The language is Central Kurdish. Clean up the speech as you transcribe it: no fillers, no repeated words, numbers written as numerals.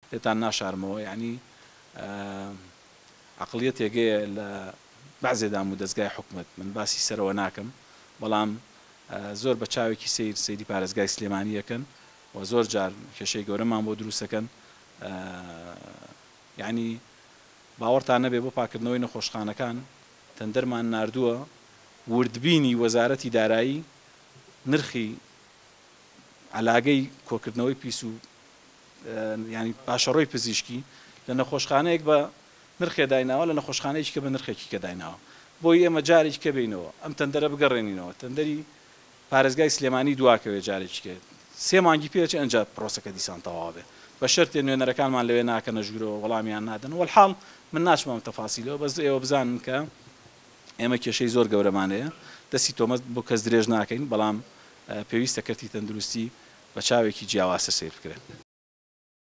لێتان ناشارمەوە یعنی عقلیەت تێگەیە لە بەعزێدام و دەستگای حکومەت من باسی سەرەوە ناکەم بەڵام زۆر بە چاوێکی سەیری پارێزگای سلێمانیەکەن و زۆر جار کێشەی گەورەمان بۆ دروستەکەن یعنی باوەڕتان نەبێ بۆ پاکردنەوەی نەخۆشخانەکان تەندەرمان ناردووە وردبینی وەزارەتی دارایی نرخی علاگەی کۆکردنەوەی پیس و ینی پاشەڕۆی پزیشکی لە نەخۆشخانەیەک بە نرخێ دایناوە لە نەخۆشخانەیەکی کە بە نرخێکی کە دایناوە بۆی ئێمە جارێک کە بینەوە ئەم تەندەرە بگەڕێنینەوە تەندەری پارێزگای سلێمانی دواکەوێت جارێکی کرد 3 مانگی پێچ ئەنج پرۆسەکە دیسان تەواو بێت بە شەرتێ نوێنەرەکانمان لەوێ ناکەنە ژوورەوە وەڵامیان نادەن وەڵحاڵ من ناچمەوە تەفاسیلەوە بەس ئێوە بزانن کە ئێمە کێشەی زۆر گەورەمانەیە دەستی تۆمەت بۆ کەس درێژ ناکەین بەڵام پێویستە کەرتی تەندروستی بە چاوێکی جیاواسە سیر بکرێت.